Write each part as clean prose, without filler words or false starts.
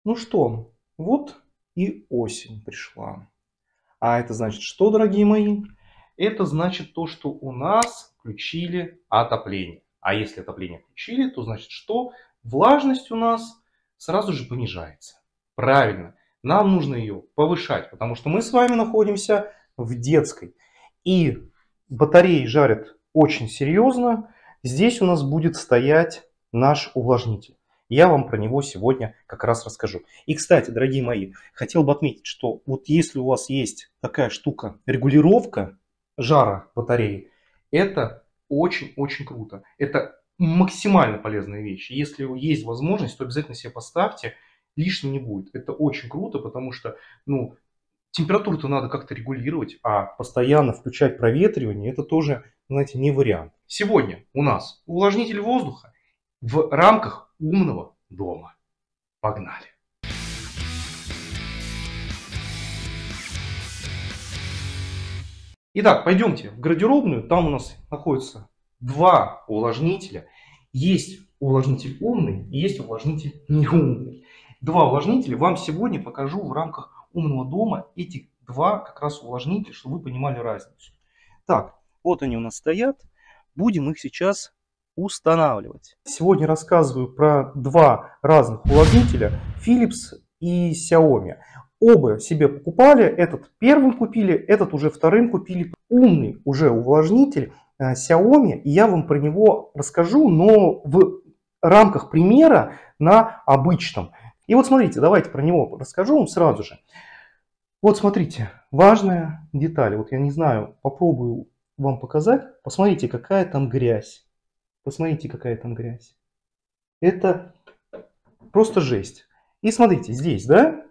Ну что, вот и осень пришла. А это значит что, дорогие мои? Это значит то, что у нас включили отопление. А если отопление включили, то значит что? Влажность у нас сразу же понижается. Правильно. Нам нужно ее повышать, потому что мы с вами находимся в детской. И батареи жарят очень серьезно. Здесь у нас будет стоять наш увлажнитель. Я вам про него сегодня как раз расскажу. И, кстати, дорогие мои, хотел бы отметить, что вот если у вас есть такая штука, регулировка жара батареи, это очень-очень круто. Это максимально полезная вещь. Если есть возможность, то обязательно себе поставьте, лишним не будет. Это очень круто, потому что, ну, температуру-то надо как-то регулировать, а постоянно включать проветривание, это тоже, знаете, не вариант. Сегодня у нас увлажнитель воздуха в рамках умного дома. Погнали! Итак, пойдемте в гардеробную. Там у нас находится два увлажнителя. Есть увлажнитель умный и есть увлажнитель неумный. Два увлажнителя вам сегодня покажу в рамках умного дома. Эти два как раз увлажнителя, чтобы вы понимали разницу. Так, вот они у нас стоят. Будем их сейчас устанавливать. Сегодня рассказываю про два разных увлажнителя Philips и Xiaomi. Оба себе покупали, этот первым купили, этот уже вторым купили. Умный уже увлажнитель Xiaomi, и я вам про него расскажу, но в рамках примера на обычном. И вот смотрите, давайте про него расскажу вам сразу же. Вот смотрите, важная деталь. Вот я не знаю, попробую вам показать. Посмотрите, какая там грязь. Посмотрите, какая там грязь. Это просто жесть. И смотрите, здесь, да?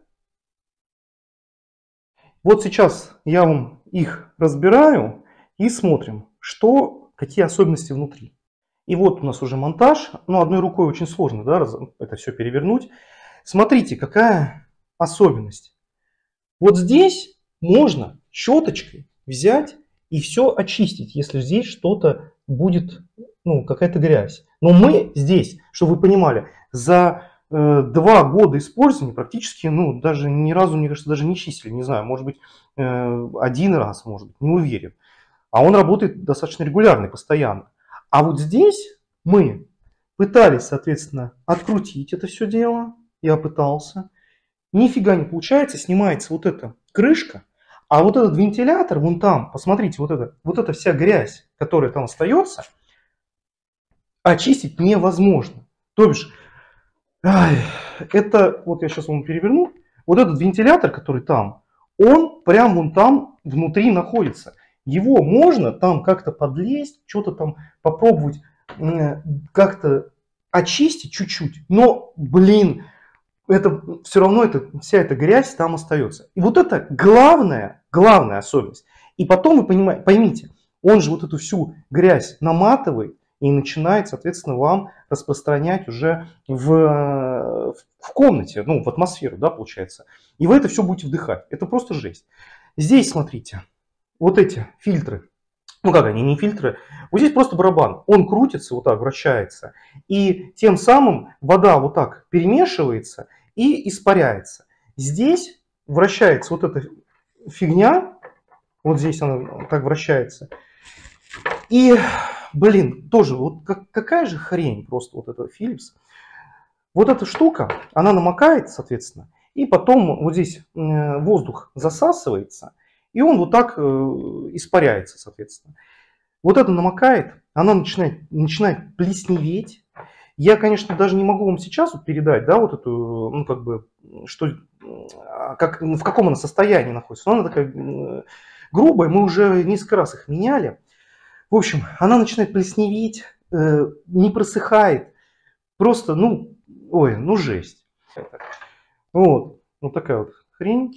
Вот сейчас я вам их разбираю и смотрим, что, какие особенности внутри. И вот у нас уже монтаж. Ну, одной рукой очень сложно, да, это все перевернуть. Смотрите, какая особенность. Вот здесь можно щеточкой взять и все очистить, если здесь что-то будет, ну, какая-то грязь. Но мы здесь, чтобы вы понимали, за 2 года использования практически, ну, даже ни разу, мне кажется, даже не чистили, не знаю, может быть, один раз, может быть, не уверен. А он работает достаточно регулярно и постоянно. А вот здесь мы пытались, соответственно, открутить это все дело. Я пытался. Нифига не получается, снимается вот эта крышка, а вот этот вентилятор, вон там, посмотрите, вот эта вся грязь, которая там остается, очистить невозможно. То бишь, это, вот я сейчас вам переверну, вот этот вентилятор, который там, он прям вон там внутри находится. Его можно там как-то подлезть, что-то там попробовать как-то очистить чуть-чуть, но, блин, это все равно вся эта грязь там остается. И вот это главная особенность. И потом вы поймите, он же вот эту всю грязь наматывает и начинает, соответственно, вам распространять уже в комнате, ну, в атмосферу, да, получается. И вы это все будете вдыхать. Это просто жесть. Здесь, смотрите, вот эти фильтры. Ну как они, не фильтры. Вот здесь просто барабан. Он крутится, вот так вращается. И тем самым вода вот так перемешивается и испаряется. Здесь вращается вот эта фигня. Вот здесь она так вращается. И, блин, тоже вот какая же хрень просто вот эта Philips. Вот эта штука, она намокает, соответственно. И потом вот здесь воздух засасывается. И он вот так испаряется, соответственно. Вот это намокает, она начинает плесневеть. Я, конечно, даже не могу вам сейчас вот передать, да, вот эту, ну, как бы, что, как, в каком она состоянии находится. Но она такая грубая, мы уже несколько раз их меняли. В общем, она начинает плесневеть, не просыхает. Просто, ну, ой, ну жесть. Вот, вот такая вот хрень.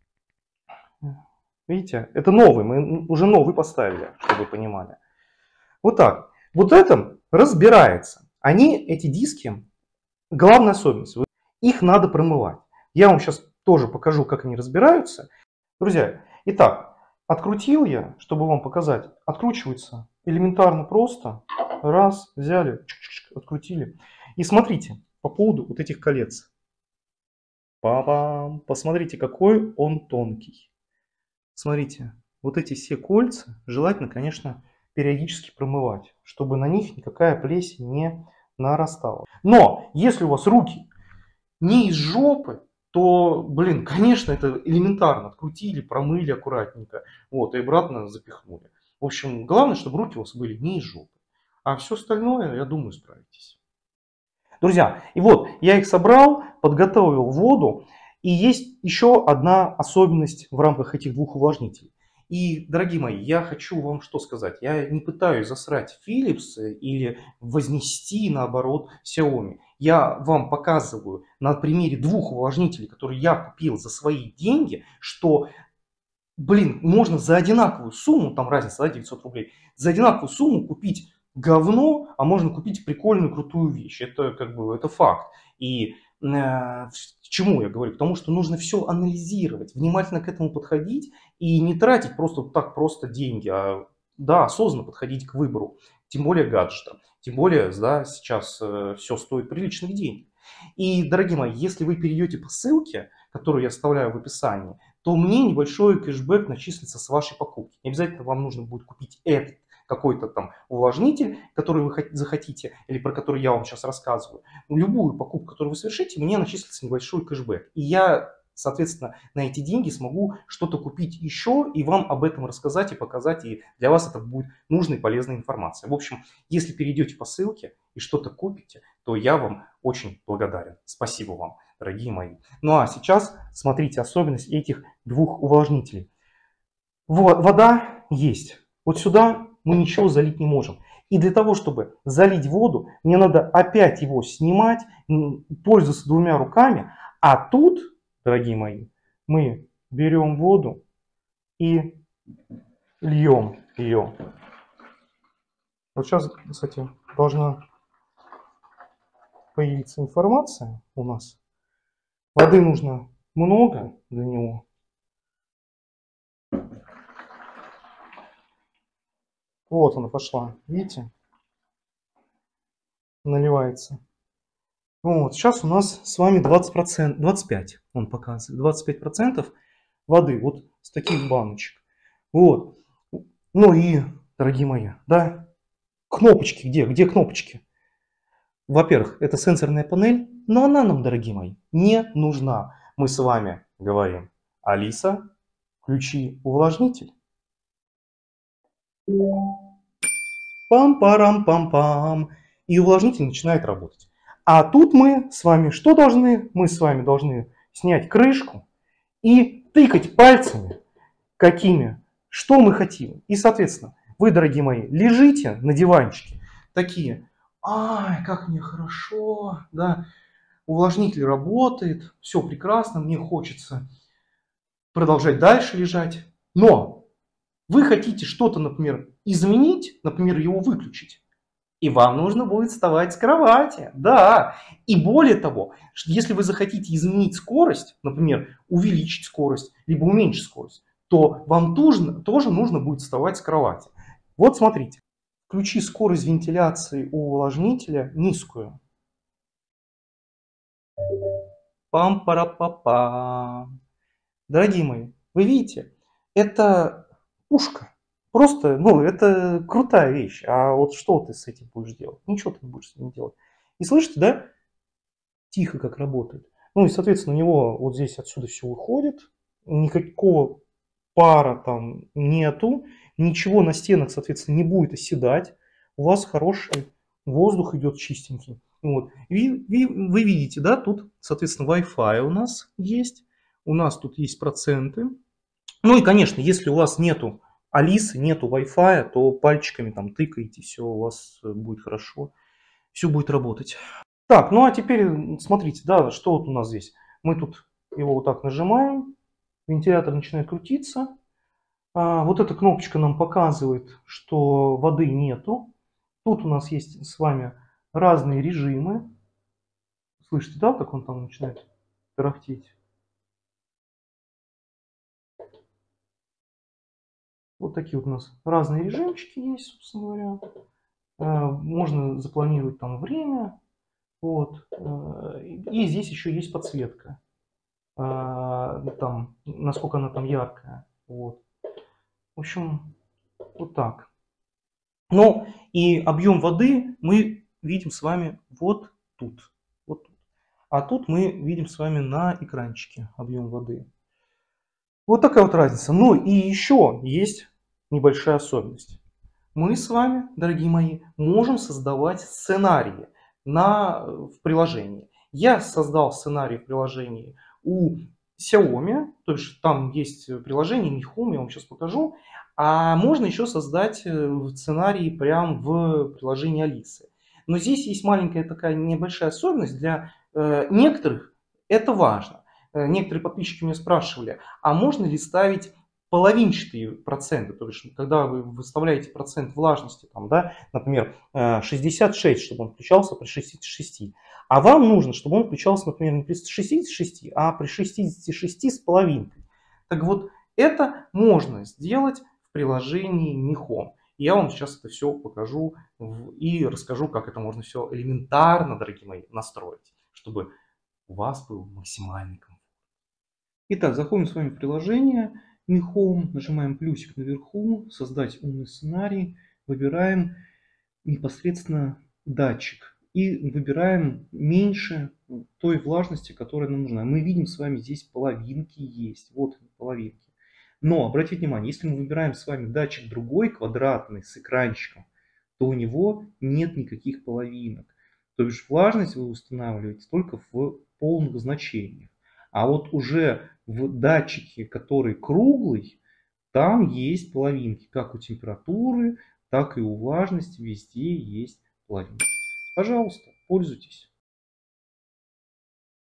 Видите, это новый, мы уже новый поставили, чтобы вы понимали. Вот так. Вот это разбирается. Они, эти диски, главная особенность. Их надо промывать. Я вам сейчас тоже покажу, как они разбираются. Друзья, итак, открутил я, чтобы вам показать. Откручивается элементарно просто. Раз, взяли, открутили. И смотрите, по поводу вот этих колец. Па-бам! Посмотрите, какой он тонкий. Смотрите, вот эти все кольца желательно, конечно, периодически промывать, чтобы на них никакая плесень не нарастала. Но если у вас руки не из жопы, то, блин, конечно, это элементарно. Открутили, промыли аккуратненько, вот, и обратно запихнули. В общем, главное, чтобы руки у вас были не из жопы. А все остальное, я думаю, справитесь. Друзья, и вот я их собрал, подготовил воду. И есть еще одна особенность в рамках этих двух увлажнителей. И, дорогие мои, я хочу вам что сказать. Я не пытаюсь засрать Philips или вознести, наоборот, Xiaomi. Я вам показываю на примере двух увлажнителей, которые я купил за свои деньги, что, блин, можно за одинаковую сумму, там разница, да, 900 рублей, за одинаковую сумму купить говно, а можно купить прикольную, крутую вещь. Это как бы, это факт. И к чему я говорю? Потому что нужно все анализировать, внимательно к этому подходить и не тратить просто так просто деньги, а да, осознанно подходить к выбору, тем более гаджета. Тем более, да, сейчас все стоит приличных денег. И, дорогие мои, если вы перейдете по ссылке, которую я оставляю в описании, то мне небольшой кэшбэк начислится с вашей покупки. Не обязательно вам нужно будет купить этот какой-то там увлажнитель, который вы захотите, или про который я вам сейчас рассказываю. Любую покупку, которую вы совершите, мне начислится небольшой кэшбэк. И я, соответственно, на эти деньги смогу что-то купить еще и вам об этом рассказать и показать. И для вас это будет нужная и полезная информация. В общем, если перейдете по ссылке и что-то купите, то я вам очень благодарен. Спасибо вам, дорогие мои. Ну а сейчас смотрите особенность этих двух увлажнителей. Вода есть. Вот сюда мы ничего залить не можем. И для того, чтобы залить воду, мне надо опять его снимать, пользоваться двумя руками. А тут, дорогие мои, мы берем воду и льем ее. Вот сейчас, кстати, должна появиться информация у нас. Воды нужно много для него. Вот она пошла, видите? Наливается. Вот, сейчас у нас с вами 20%, 25% он показывает, 25% воды, вот с таких баночек. Вот. Ну и, дорогие мои, да, кнопочки где? Где кнопочки? Во-первых, это сенсорная панель, но она нам, дорогие мои, не нужна. Мы с вами говорим: Алиса, включи увлажнитель. Пам-парам-пам-пам. И увлажнитель начинает работать. А тут мы с вами что должны? Мы с вами должны снять крышку и тыкать пальцами, какими, что мы хотим. И, соответственно, вы, дорогие мои, лежите на диванчике, такие: ай, как мне хорошо, да, увлажнитель работает, все прекрасно, мне хочется продолжать дальше лежать. Но вы хотите что-то, например, изменить, например, его выключить. И вам нужно будет вставать с кровати. Да. И более того, если вы захотите изменить скорость, например, увеличить скорость, либо уменьшить скорость, то вам тоже нужно будет вставать с кровати. Вот смотрите. Включи скорость вентиляции у увлажнителя низкую. Пам-пара-па-пам. Дорогие мои, вы видите, это пушка. Просто, ну, это крутая вещь. А вот что ты с этим будешь делать? Ничего ты не будешь с этим делать. И слышите, да? Тихо как работает. Ну и, соответственно, у него вот здесь отсюда все выходит. Никакого пара там нету. Ничего на стенах, соответственно, не будет оседать. У вас хороший воздух идет чистенький. Вот. Вы видите, да, тут, соответственно, Wi-Fi у нас есть. У нас тут есть проценты. Ну и, конечно, если у вас нету Алисы, нету Wi-Fi, то пальчиками там тыкаете, все у вас будет хорошо, все будет работать. Так, ну а теперь смотрите, да, что вот у нас здесь. Мы тут его вот так нажимаем, вентилятор начинает крутиться. Вот эта кнопочка нам показывает, что воды нету. Тут у нас есть с вами разные режимы. Слышите, да, как он там начинает тарахтеть? Вот такие вот у нас разные режимчики есть, собственно говоря. Можно запланировать там время. Вот. И здесь еще есть подсветка. там, насколько она там яркая. Вот. В общем, вот так. Ну и объем воды мы видим с вами вот тут. Вот тут. А тут мы видим с вами на экранчике объем воды. Вот такая вот разница. Ну и еще есть небольшая особенность. Мы с вами, дорогие мои, можем создавать сценарии в приложении. Я создал сценарий в приложении у Xiaomi, то есть там есть приложение Mi Home, я вам сейчас покажу. А можно еще создать сценарий прямо в приложении Алисы. Но здесь есть маленькая такая небольшая особенность. Для некоторых это важно. Некоторые подписчики меня спрашивали, а можно ли ставить половинчатые проценты, то есть когда вы выставляете процент влажности, там, да, например, 66, чтобы он включался при 66, а вам нужно, чтобы он включался, например, не при 66, а при 66 с половинкой. Так вот, это можно сделать в приложении Mi Home. Я вам сейчас это все покажу и расскажу, как это можно все элементарно, дорогие мои, настроить, чтобы у вас был максимальный комфорт. Итак, заходим с вами в приложение Mi Home, нажимаем плюсик наверху, создать умный сценарий, выбираем непосредственно датчик и выбираем меньше той влажности, которая нам нужна. Мы видим с вами здесь половинки есть, вот половинки. Но обратите внимание, если мы выбираем с вами датчик другой, квадратный, с экранчиком, то у него нет никаких половинок. То есть влажность вы устанавливаете только в полных значениях. А вот уже в датчике, который круглый, там есть половинки, как у температуры, так и у влажности, везде есть половинки. Пожалуйста, пользуйтесь.